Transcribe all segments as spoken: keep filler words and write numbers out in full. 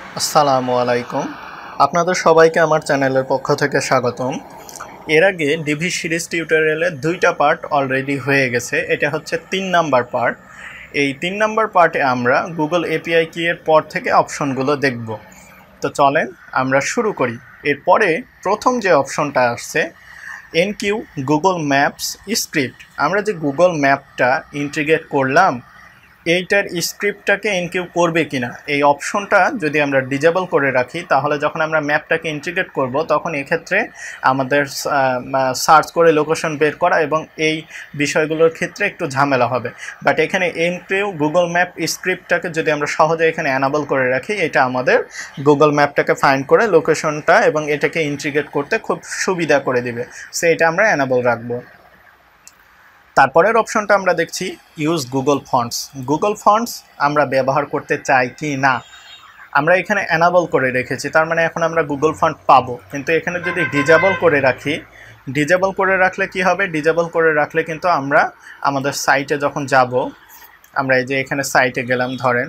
আসসালামু আলাইকুম। আপনাদের সবাইকে আমার চ্যানেলের পক্ষ থেকে স্বাগতম। এর আগে ডিভি সিরিজ টিউটোরিয়ালের দুইটা পার্ট অলরেডি হয়ে গেছে। এটা হচ্ছে তিন নাম্বার পার্ট। এই তিন নাম্বার পার্টে আমরা গুগল এপিআই কি এর পর থেকে অপশনগুলো দেখব। তো চলেন আমরা শুরু করি। এরপরে প্রথম যে অপশনটা আসছে এনকিউ গুগল ম্যাপস স্ক্রিপ্ট। আমরা যে গুগল ম্যাপটা ইন্টিগ্রেট করলাম এইটার স্ক্রিপ্টটাকে এনকিউ করবে কিনা এই অপশনটা যদি আমরা ডিজেবল করে রাখি, তাহলে যখন আমরা ম্যাপটাকে ইন্টিগ্রেট করব তখন এক্ষেত্রে আমাদের সার্চ করে লোকেশন বের করা এবং এই বিষয়গুলোর ক্ষেত্রে একটু ঝামেলা হবে। বাট এখানে এনকিউ গুগল ম্যাপ স্ক্রিপ্টটাকে যদি আমরা সহজে এখানে অ্যানাবল করে রাখি, এটা আমাদের গুগল ম্যাপটাকে ফাইন্ড করে লোকেশনটা এবং এটাকে ইন্টিগ্রেট করতে খুব সুবিধা করে দিবে। সো এটা আমরা অ্যানাবল রাখবো। তারপরের অপশনটা আমরা দেখছি use Google fonts. Google fonts আমরা ব্যবহার করতে চাই কি না, আমরা এখানে অ্যানাবল করে রেখেছি, তার মানে এখন আমরা গুগল ফন্ট পাবো। কিন্তু এখানে যদি ডিজেবল করে রাখি, ডিজেবল করে রাখলে কি হবে, ডিজেবল করে রাখলে কিন্তু আমরা আমাদের সাইটে যখন যাব, আমরা এই যে এখানে সাইটে গেলাম ধরেন,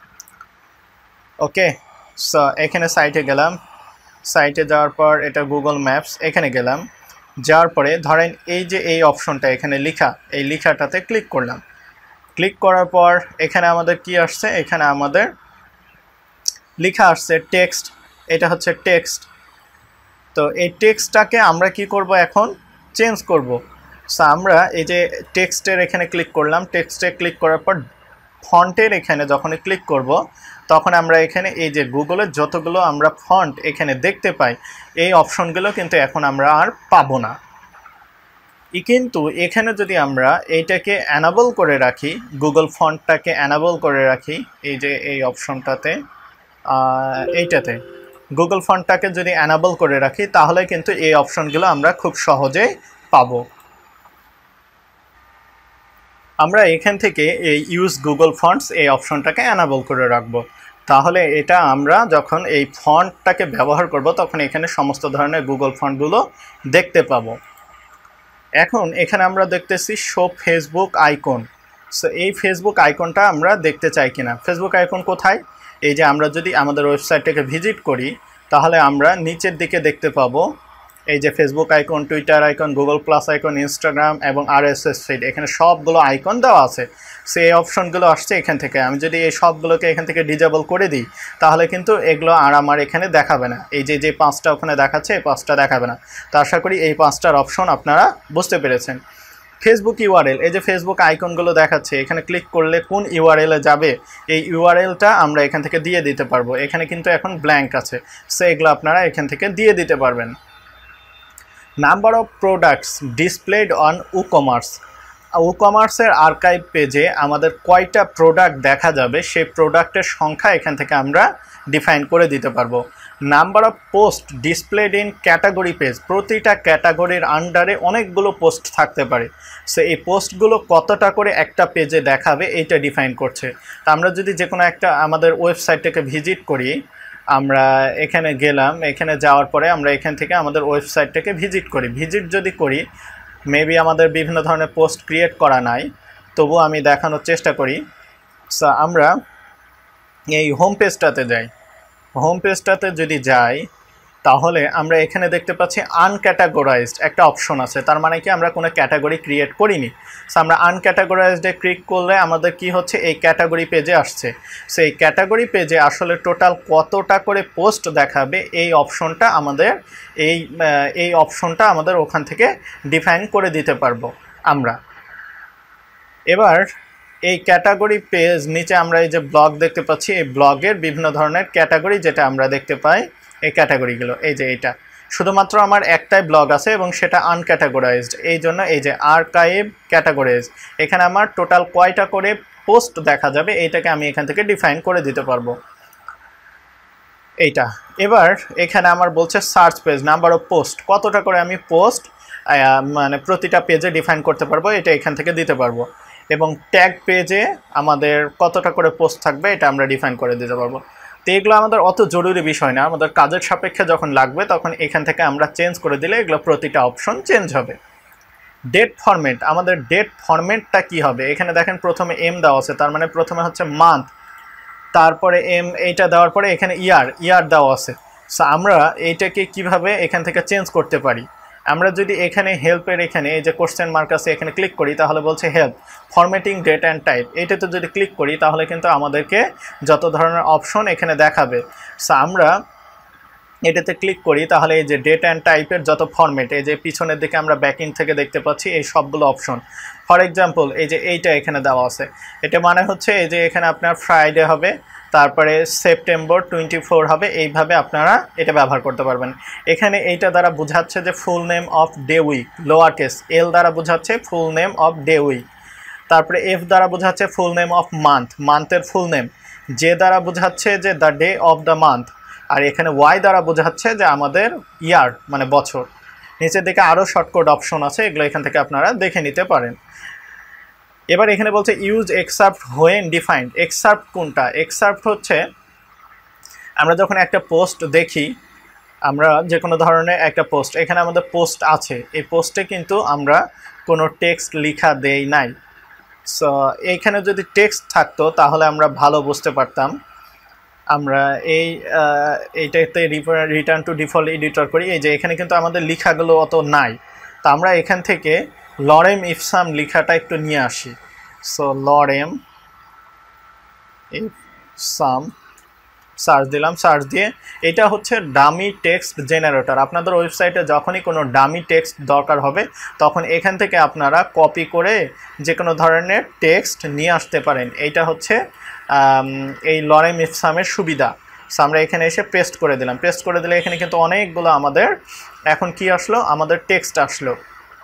ওকে, সো এখানে সাইটে গেলাম, সাইটে যাওয়ার পর এটা গুগল ম্যাপস, এখানে গেলাম, যাওয়ার পরে ধরেন এই যে এই অপশনটা এখানে লেখা, এই লেখাটাতে ক্লিক করলাম। ক্লিক করার পর এখানে আমাদের কি আসছে, এখানে আমাদের লেখা আসছে টেক্সট, এটা হচ্ছে টেক্সট। তো এই টেক্সটটাকে আমরা কি করব, এখন চেঞ্জ করব। সো আমরা এই যে টেক্সটের এখানে ক্লিক করলাম, টেক্সটে ক্লিক করার পর ফন্টের এখানে যখনই ক্লিক করব তখন আমরা এখানে এই যে গুগলের যতগুলো আমরা ফন্ট এখানে দেখতে পাই, এই অপশনগুলো কিন্তু এখন আমরা আর পাবো না। কিন্তু এখানে যদি আমরা এইটাকে অ্যানাবল করে রাখি, গুগল ফন্টটাকে অ্যানাবল করে রাখি, এই যে এই অপশনটাতে, এইটাতে গুগল ফন্টটাকে যদি অ্যানাবল করে রাখি, তাহলে কিন্তু এই অপশনগুলো আমরা খুব সহজেই পাবো। আমরা এখান থেকে এই ইউজ গুগল ফন্টস এই অপশনটাকে অ্যানাবল করে রাখবো। তাহলে এটা আমরা যখন এই ফন্টটাকে ব্যবহার করব তখন এখানে সমস্ত ধরনের গুগল ফন্টগুলো দেখতে পাবো। এখন এখানে আমরা দেখতেছি শো ফেসবুক আইকন। সো এই ফেসবুক আইকনটা আমরা দেখতে চাই কিনা। ফেসবুক আইকন কোথায়, এই যে আমরা যদি আমাদের ওয়েবসাইটটাকে ভিজিট করি তাহলে আমরা নিচের দিকে দেখতে পাবো এই যে Facebook icon, Twitter icon, Google plus icon, Instagram এবং আরএসএস ফিড, এখানে সবগুলো আইকন দেওয়া আছে। সো এই অপশনগুলো আসছে এখান থেকে। আমি যদি এই সবগুলোকে এখান থেকে ডিজেবল করে দিই তাহলে কিন্তু এগুলো আর আমার এখানে দেখাবে না। এই যে যে পাঁচটা ওখানে দেখাচ্ছে এই পাঁচটা দেখাবে না। তো আশা করি এই পাঁচটার অপশন আপনারা বুঝতে পেরেছেন। ফেসবুক ইউআরএল, এই যে ফেসবুক আইকনগুলো দেখাচ্ছে, এখানে ক্লিক করলে কোন ইউআরএলে যাবে এই ইউআরএলটা আমরা এখান থেকে দিয়ে দিতে পারবো। এখানে কিন্তু এখন ব্ল্যাঙ্ক আছে, সো এগুলো আপনারা এখান থেকে দিয়ে দিতে পারবেন। Number of products displayed on WooCommerce. উকমার্সের আর্কাইভ পেজে আমাদের কয়টা প্রোডাক্ট দেখা যাবে সেই প্রোডাক্টের সংখ্যা এখান থেকে আমরা ডিফাইন করে দিতে পারবো। Number of post displayed in category page, প্রতিটা ক্যাটাগরির আন্ডারে অনেকগুলো পোস্ট থাকতে পারে, সো এই পোস্টগুলো কতটা করে একটা পেজে দেখাবে এইটা ডিফাইন করছে। তা আমরা যদি যে কোনো একটা আমাদের ওয়েবসাইটটাকে ভিজিট করি, আমরা এখানে গেলাম, এখানে যাওয়ার পরে আমরা এখান থেকে আমাদের ওয়েবসাইটটাকে ভিজিট করি, ভিজিট যদি করি মেবি আমাদের বিভিন্ন ধরনের পোস্ট ক্রিয়েট করা নাই, তবু আমি দেখানোর চেষ্টা করি। সো আমরা এই হোম পেজটাতে যাই, হোম পেজটাতে যদি যাই তাহলে আমরা এখানে দেখতে পাচ্ছি আনক্যাটাগরাইজড একটা অপশন আছে, তার মানে কি আমরা কোনো ক্যাটাগরি ক্রিয়েট করিনি। সো আমরা আনক্যাটাগরাইজডে ক্লিক করলে আমাদের কি হচ্ছে, এই ক্যাটাগরি পেজে আসছে। সো এই ক্যাটাগরি পেজে আসলে টোটাল কতটা করে পোস্ট দেখাবে এই অপশনটা আমাদের এই এই অপশনটা আমাদের ওখান থেকে ডিফাইন করে দিতে পারবো আমরা। এবার এই ক্যাটাগরি পেজ নিচে আমরা এই যে ব্লগ দেখতে পাচ্ছি, এই ব্লগের বিভিন্ন ধরনের ক্যাটাগরি যেটা আমরা দেখতে পাই, এই ক্যাটাগরিগুলো এই যে এইটা শুধুমাত্র আমার একটাই ব্লগ আছে এবং সেটা আনক্যাটাগরাইজড, এই জন্য এই যে আর্কাইভ ক্যাটাগরিজ, এখানে আমার টোটাল কয়টা করে পোস্ট দেখা যাবে এইটাকে আমি এখান থেকে ডিফাইন করে দিতে পারবো এইটা। এবার এখানে আমার বলছে search page number of post, কতটা করে আমি পোস্ট মানে প্রতিটা পেজে ডিফাইন করতে পারবো, এটা এখান থেকে দিতে পারবো। এবং ট্যাগ পেজে আমাদের কতটা করে পোস্ট থাকবে এটা আমরা ডিফাইন করে দিতে পারবো। তো এগুলো আমাদের অত জরুরি বিষয় না, আমাদের কাজের সাপেক্ষে যখন লাগবে তখন এখান থেকে আমরা চেঞ্জ করে দিলে এগুলো প্রতিটা অপশন চেঞ্জ হবে। ডেট ফরম্যাট, আমাদের ডেট ফরম্যাটটা কি হবে, এখানে দেখেন প্রথমে এম দেওয়া আছে, তার মানে প্রথমে হচ্ছে মান্থ, তারপরে এম এইটা দেওয়ার পরে এখানে ইয়ার ইয়ার দেওয়া আছে। সো আমরা এইটাকে কিভাবে এখান থেকে চেঞ্জ করতে পারি, আমরা যদি এখানে হেল্পের এখানে এই যে কোশ্চেন মার্ক আছে এখানে ক্লিক করি তাহলে বলছে help formatting date and type, এইটাতে যদি ক্লিক করি তাহলে কিন্তু আমাদেরকে যত ধরনের অপশন এখানে দেখাবে। সো আমরা এটাতে ক্লিক করি তাহলে এই যে ডেট অ্যান্ড টাইপের যত ফরম্যাট এই যে পিছনের দিকে আমরা ব্যাকইন্ড থেকে দেখতে পাচ্ছি এই সবগুলো অপশন। ফর এক্সাম্পল এই যে এইটা এখানে দেওয়া আছে, এটা মানে হচ্ছে এই যে এখানে আপনার ফ্রাইডে হবে, তারপরে সেপ্টেম্বর টোয়েন্টি ফোর হবে, এইভাবে আপনারা এটা ব্যবহার করতে পারবেন। এখানে এইটা দ্বারা বোঝাচ্ছে যে full name of day week, lower case L দ্বারা বোঝাচ্ছে full name of day week, তারপরে এফ দ্বারা বোঝাচ্ছে ফুল নেম অফ মান্থ, মান্থের ফুল নেম, জে দ্বারা বোঝাচ্ছে যে the day of the month, আর এখানে ওয়াই দ্বারা বোঝাচ্ছে যে আমাদের ইয়ার মানে বছর। নিচের দিকে আরও শর্টকাট অপশন আছে, এগুলো এখান থেকে আপনারা দেখে নিতে পারেন। এবার এখানে বলছে use excerpt when defined. Excerpt কোনটা? এক্সার্ট হচ্ছে আমরা যখন একটা পোস্ট দেখি, আমরা যে কোনো ধরনের একটা পোস্ট, এখানে আমাদের পোস্ট আছে, এই পোস্টে কিন্তু আমরা কোনো টেক্সট লেখা দেই নাই। সো এইখানে যদি টেক্সট থাকতো তাহলে আমরা ভালো বুঝতে পারতাম। আমরা এই এইটাতে রিটার্ন টু ডিফল্ট এডিটর করি, এই যে এখানে কিন্তু আমাদের লেখাগুলো অত নাই, তো আমরা এখান থেকে লরেম ইফসাম লেখাটা একটু নিয়ে আসি। সো লরেম ইফসাম সার্চ দিলাম, সার্চ দিয়ে এটা হচ্ছে ডামি টেক্সট জেনারেটর। আপনাদের ওয়েবসাইটে যখনই কোনো ডামি টেক্সট দরকার হবে তখন এখান থেকে আপনারা কপি করে যে কোনো ধরনের টেক্সট নিয়ে আসতে পারেন। এইটা হচ্ছে এই লরেম ইফসামের সুবিধা। সো আমরা এখানে এসে পেস্ট করে দিলাম, পেস্ট করে দিলে এখানে কিন্তু অনেকগুলো আমাদের এখন কি আসলো, আমাদের টেক্সট আসলো।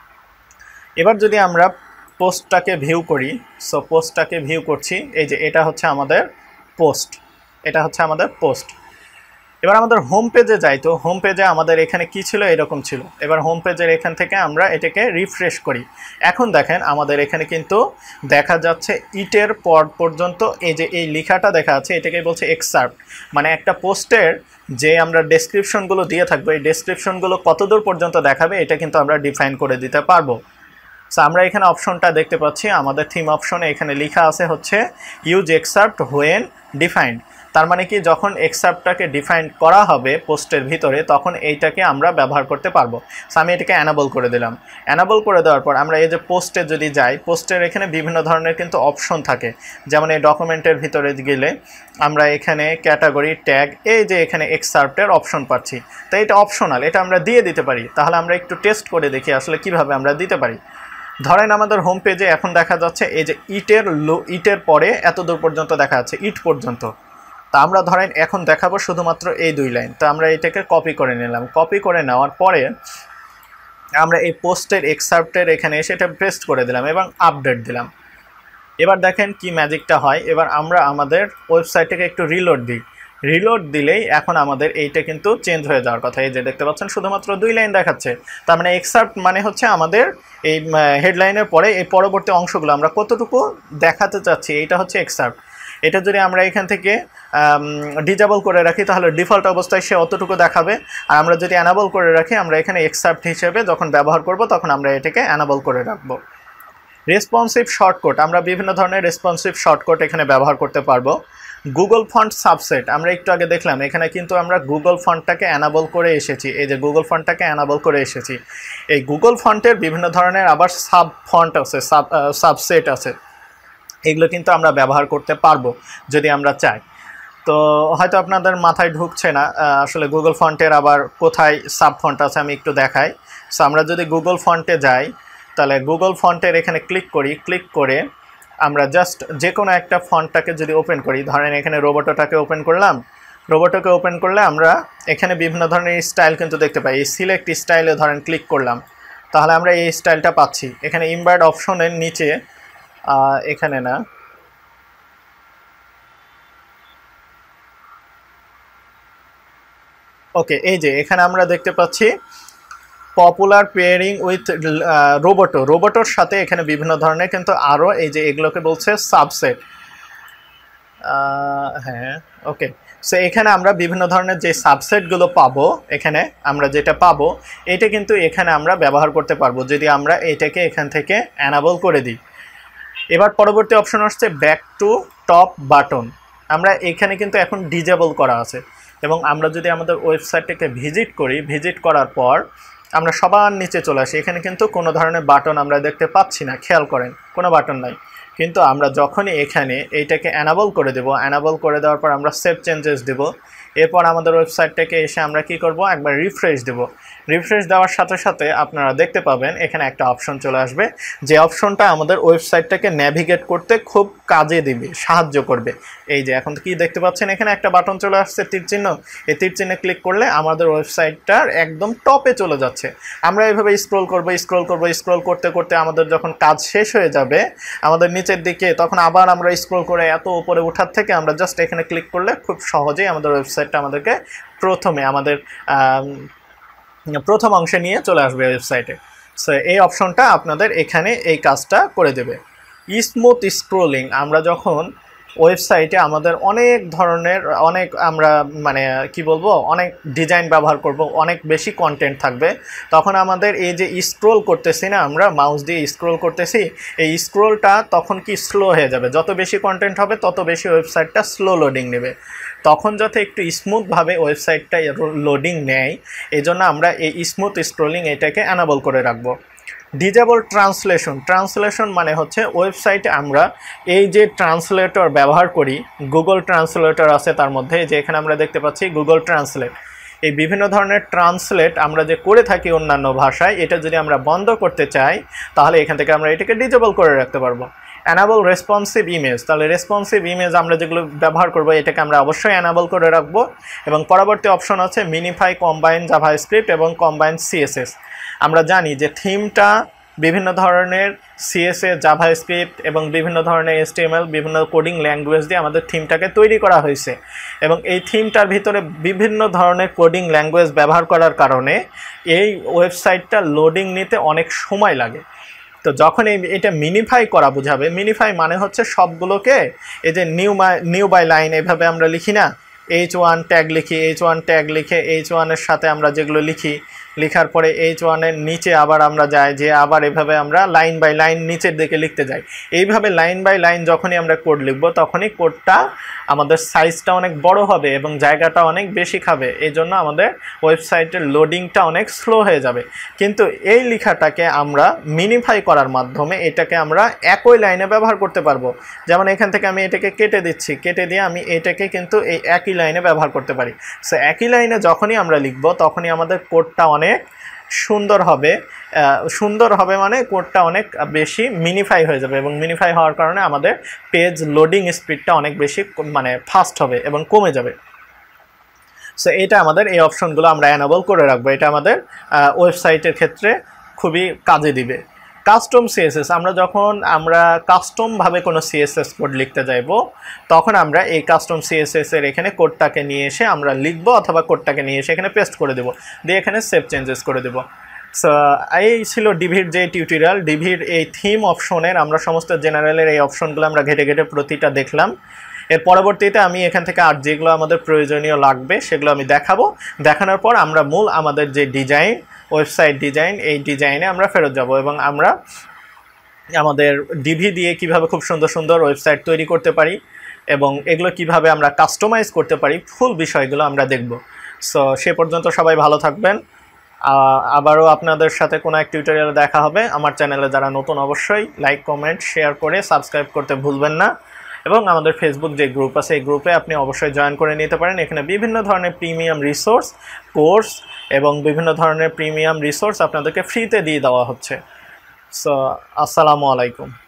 এবার যদি আমরা পোস্টটাকে ভিউ করি, সো পোস্টটাকে ভিউ করছি, এই যে এটা হচ্ছে আমাদের পোস্ট, এটা হচ্ছে আমাদের পোস্ট। এবার আমাদের হোম পেজে যাই, তো হোম পেজে আমাদের এখানে কি ছিল, এরকম ছিল। এবার হোম পেজের এখান থেকে আমরা এটাকে রিফ্রেশ করি, এখন দেখেন আমাদের এখানে কিন্তু দেখা যাচ্ছে ইটের পর পর্যন্ত এই যে এই লেখাটা দেখা যাচ্ছে, এটাকে বলছে এক্সার্ট, মানে একটা পোস্টের যে আমরা ডেসক্রিপশনগুলো দিয়ে থাকবো এই ডেসক্রিপশনগুলো কতদূর পর্যন্ত দেখাবে এটা কিন্তু আমরা ডিফাইন করে দিতে পারবো। সো আমরা এখানে অপশনটা দেখতে পাচ্ছি, আমাদের থিম অপশনে এখানে লেখা আছে হচ্ছে ইউজ এক্সার্ট হোয়েন ডিফাইন্ড, তার মানে কি যখন এক্সার্টটাকে ডিফাইন করা হবে পোস্টের ভিতরে তখন এইটাকে আমরা ব্যবহার করতে পারবো। সো আমি এটাকে অ্যানাবল করে দিলাম, অ্যানাবল করে দেওয়ার পর আমরা এই যে পোস্টে যদি যাই, পোস্টের এখানে বিভিন্ন ধরনের কিন্তু অপশন থাকে, যেমন এই ডকুমেন্টের ভিতরে গেলে আমরা এখানে ক্যাটাগরি ট্যাগ এই যে এখানে এক্সার্টের অপশন পাচ্ছি, তাই এটা অপশনাল, এটা আমরা দিয়ে দিতে পারি। তাহলে আমরা একটু টেস্ট করে দেখি আসলে কিভাবে আমরা দিতে পারি। ধরেন আমাদের হোম পেজে এখন দেখা যাচ্ছে এই যে ইটের লো ইটের পরে এত দূর পর্যন্ত দেখা যাচ্ছে, ইট পর্যন্ত। তা আমরা ধরেন এখন দেখাবো শুধুমাত্র এই দুই লাইন, তো আমরা এটাকে কপি করে নিলাম, কপি করে নেওয়ার পরে আমরা এই পোস্টের এক্সার্টের এখানে এসে এটা পেস্ট করে দিলাম এবং আপডেট দিলাম। এবার দেখেন কি ম্যাজিকটা হয়। এবার আমরা আমাদের ওয়েবসাইটটাকে একটু রিলোড দিই, রিলোড দিলেই এখন আমাদের এইটা কিন্তু চেঞ্জ হয়ে যাওয়ার কথা। এই যে দেখতে পাচ্ছেন শুধুমাত্র দুই লাইন দেখাচ্ছে, তার মানে এক্সার্ট মানে হচ্ছে আমাদের এই হেডলাইনের পরে এই পরবর্তী অংশগুলো আমরা কতটুকু দেখাতে চাচ্ছি, এইটা হচ্ছে এক্সার্ট। এটা যদি আমরা এখান থেকে ডিজেবল করে রাখি তাহলে ডিফল্ট অবস্থায় সে অতটুকু দেখাবে, আর আমরা যদি অ্যানাবল করে রাখি আমরা এখানে এক্সার্ট হিসেবে যখন ব্যবহার করব তখন আমরা এটাকে অ্যানাবল করে রাখবো। রেসপন্সিভ শর্টকাট, আমরা বিভিন্ন ধরনের রেসপন্সিভ শর্টকাট এখানে ব্যবহার করতে পারবো। গুগল ফন্ট সাবসেট, আমরা একটু আগে দেখলাম এখানে কিন্তু আমরা গুগল ফন্টটাকে অ্যানাবল করে এসেছি, এই যে গুগল ফন্টটাকে অ্যানাবল করে এসেছি। এই গুগল ফন্টের বিভিন্ন ধরনের আবার সাব ফন্ট আছে, সাব সাবসেট আছে, এগুলো কিন্তু আমরা ব্যবহার করতে পারবো যদি আমরা চাই। তো হয়তো আপনাদের মাথায় ঢুকছে না আসলে গুগল ফন্টের আবার কোথায় সাব ফন্ট আছে, আমি একটু দেখাই। সো আমরা যদি গুগল ফন্টে যাই তাহলে গুগল ফন্টের এখানে ক্লিক করি, ক্লিক করে আমরা জাস্ট যে কোনো একটা ফন্টটাকে যদি ওপেন করি, ধরেন এখানে রোবোটোটাকে ওপেন করলাম, রোবোটোকে ওপেন করলে আমরা এখানে বিভিন্ন ধরনের স্টাইল কিন্তু দেখতে পাই। এই সিলেক্ট স্টাইলে ধরেন ক্লিক করলাম, তাহলে আমরা এই স্টাইলটা পাচ্ছি। এখানে ইমবার্ড অপশনের নিচে এখানে না ওকে, এই যে এখানে আমরা দেখতে পাচ্ছি পপুলার পেয়ারিং উইথ রোবোটো, রোবোটোর সাথে এখানে বিভিন্ন ধরনের কিন্তু আরও এই যে এগুলোকে বলছে সাবসেট। হ্যাঁ ওকে, সো এখানে আমরা বিভিন্ন ধরনের যে সাবসেটগুলো পাবো, এখানে আমরা যেটা পাবো এটা কিন্তু এখানে আমরা ব্যবহার করতে পারবো যদি আমরা এটাকে এখান থেকে অ্যানাবল করে দিই। এবার পরবর্তী অপশন আসছে ব্যাক টু টপ বাটন। আমরা এখানে কিন্তু এখন ডিজেবল করা আছে এবং আমরা যদি আমাদের ওয়েবসাইটটাকে ভিজিট করি, ভিজিট করার পর আমরা সবার নিচে চলে আসি, এখানে কিন্তু কোনো ধরনের বাটন আমরা দেখতে পাচ্ছি না, খেয়াল করেন কোনো বাটন নাই। কিন্তু আমরা যখনই এখানে এইটাকে অ্যানাবল করে দেব, অ্যানাবল করে দেওয়ার পর আমরা সেভ চেঞ্জেস দেব, এরপর আমাদের ওয়েবসাইটটাকে এসে আমরা কি করব, একবার রিফ্রেশ দেব। রিফ্রেশ দেওয়ার সাথে সাথে আপনারা দেখতে পাবেন এখানে একটা অপশন চলে আসবে, যে অপশনটা আমাদের ওয়েবসাইটটাকে ন্যাভিগেট করতে খুব কাজে দিবে, সাহায্য করবে। এই যে এখন কি দেখতে পাচ্ছেন এখানে একটা বাটন চলে আসছে তীর চিহ্ন, এই তীর চিহ্নে ক্লিক করলে আমাদের ওয়েবসাইটটার একদম টপে চলে যাচ্ছে। আমরা এইভাবে স্ক্রল করব স্ক্রল করব স্ক্রল করতে করতে আমাদের যখন কাজ শেষ হয়ে যাবে আমাদের নিচের দিকে, তখন আবার আমরা স্ক্রল করে এত উপরে ওঠার থেকে আমরা জাস্ট এখানে ক্লিক করলে খুব সহজেই আমাদের ওয়েবসাইটটা আমাদেরকে প্রথমে আমাদের প্রথম অংশে নিয়ে চলে আসবে ওয়েবসাইটে। সো এই অপশনটা আপনাদের এখানে এই কাজটা করে দেবে। স্মুথ স্ক্রোলিং, আমরা যখন ওয়েবসাইটে আমাদের অনেক ধরনের অনেক আমরা মানে কি বলবো অনেক ডিজাইন ব্যবহার করব, অনেক বেশি কন্টেন্ট থাকবে, তখন আমাদের এই যে স্ক্রোল করতেছি না, আমরা মাউস দিয়ে স্ক্রোল করতেছি, এই স্ক্রোলটা তখন কি স্লো হয়ে যাবে, যত বেশি কন্টেন্ট হবে তত বেশি ওয়েবসাইটটা স্লো লোডিং নেবে। তখন যাতে একটু স্মুথভাবে ওয়েবসাইটটা লোডিং নেয়, এই জন্য আমরা এই স্মুথ স্ক্রোলিং এটাকে অ্যানাবল করে রাখবো। ডিজেবল ট্রান্সলেশন, ট্রান্সলেশন মানে হচ্ছে ওয়েবসাইটে আমরা এই যে ট্রান্সলেটর ব্যবহার করি, গুগল ট্রান্সলেটর আছে তার মধ্যে, যে এখানে আমরা দেখতে পাচ্ছি গুগল ট্রান্সলেট, এই বিভিন্ন ধরনের ট্রান্সলেট আমরা যে করে থাকি অন্যান্য ভাষায়, এটা যদি আমরা বন্ধ করতে চাই তাহলে এখান থেকে আমরা এটাকে ডিজেবল করে রাখতে পারবো। অ্যানাবল রেসপন্সিভ ইমেজ, তাহলে রেসপন্সিভ ইমেজ আমরা যেগুলো ব্যবহার করবো এটাকে আমরা অবশ্যই অ্যানাবল করে রাখবো। এবং পরবর্তী অপশন আছে মিনিফাই, কম্বাইন জাভাস্ক্রিপ্ট এবং কম্বাইন সিএসএস। আমরা জানি যে থিমটা বিভিন্ন ধরনের সিএসএস, জাভাস্ক্রিপ্ট এবং বিভিন্ন ধরনের এইচটিএমএল, বিভিন্ন কোডিং ল্যাঙ্গুয়েজ দিয়ে আমাদের থিমটাকে তৈরি করা হয়েছে, এবং এই থিমটার ভিতরে বিভিন্ন ধরনের কোডিং ল্যাঙ্গুয়েজ ব্যবহার করার কারণে এই ওয়েবসাইটটা লোডিং নিতে অনেক সময় লাগে। তো যখন এই এটা মিনিফাই করা বোঝাবে, মিনিফাই মানে হচ্ছে সবগুলোকে এই যে নিউ নিউ বাই লাইন এভাবে আমরা লিখি না, এইচ ওয়ান ট্যাগ লিখি, এইচ ওয়ান ট্যাগ লিখে এইচ ওয়ানের সাথে আমরা যেগুলো লিখি, লেখার পরে এইচ ওয়ানের নিচে আবার আমরা যাই, যে আবার এভাবে আমরা লাইন বাই লাইন নিচের দিকে লিখতে যাই। এইভাবে লাইন বাই লাইন যখনই আমরা কোড লিখব তখনই কোডটা আমাদের সাইজটা অনেক বড় হবে এবং জায়গাটা অনেক বেশি খাবে, এই জন্য আমাদের ওয়েবসাইটের লোডিংটা অনেক স্লো হয়ে যাবে। কিন্তু এই লেখাটাকে আমরা মিনিফাই করার মাধ্যমে এটাকে আমরা একই লাইনে ব্যবহার করতে পারবো। যেমন এখান থেকে আমি এটাকে কেটে দিচ্ছি, কেটে দিয়ে আমি এটাকে কিন্তু এই একই লাইনে ব্যবহার করতে পারি। সো একই লাইনে যখনই আমরা লিখব তখনই আমাদের কোডটা অনেক সুন্দর হবে, সুন্দর হবে মানে কোডটা অনেক বেশি মিনিফাই হয়ে যাবে, এবং মিনিফাই হওয়ার কারণে আমাদের পেজ লোডিং স্পিডটা অনেক বেশি মানে ফাস্ট হবে এবং কমে যাবে। সো এটা আমাদের এই অপশনগুলো আমরা অ্যানাবল করে রাখবো, এটা আমাদের ওয়েবসাইটের ক্ষেত্রে খুবই কাজে দিবে। কাস্টম সিএসএস, আমরা যখন আমরা কাস্টমভাবে কোনো সিএসএস কোড লিখতে যাইব তখন আমরা এই কাস্টম সিএসএস এর এখানে কোডটাকে নিয়ে এসে আমরা লিখবো, অথবা কোডটাকে নিয়ে এসে এখানে পেস্ট করে দেবো, দিয়ে এখানে সেভ চেঞ্জেস করে দেবো। সো এই ছিল ডিভির যে টিউটোরিয়াল, ডিভির এই থিম অপশনের আমরা সমস্ত জেনারেলের এই অপশনগুলো আমরা ঘেটে ঘেটে প্রতিটা দেখলাম। এর পরবর্তীতে আমি এখান থেকে আর যেগুলো আমাদের প্রয়োজনীয় লাগবে সেগুলো আমি দেখাবো, দেখানোর পর আমরা মূল আমাদের যে ডিজাইন, ওয়েবসাইট ডিজাইন, এই ডিজাইনে আমরা ফেরত যাব এবং আমরা আমাদের ডিভি দিয়ে কিভাবে খুব সুন্দর সুন্দর ওয়েবসাইট তৈরি করতে পারি এবং এগুলো কিভাবে আমরা কাস্টমাইজ করতে পারি, ফুল বিষয়গুলো আমরা দেখব। সো সে পর্যন্ত সবাই ভালো থাকবেন, আবারও আপনাদের সাথে কোনো এক টিউটোরিয়ালে দেখা হবে। আমার চ্যানেলে যারা নতুন অবশ্যই লাইক, কমেন্ট, শেয়ার করে সাবস্ক্রাইব করতে ভুলবেন না, এবং আমাদের ফেসবুক যে গ্রুপ আছে এই গ্রুপে আপনি অবশ্যই জয়েন করে নিতে পারেন। এখানে বিভিন্ন ধরনের প্রিমিয়াম রিসোর্স, কোর্স এবং বিভিন্ন ধরনের প্রিমিয়াম রিসোর্স আপনাদেরকে ফ্রিতে দিয়ে দেওয়া হচ্ছে। সো আসসালামু আলাইকুম।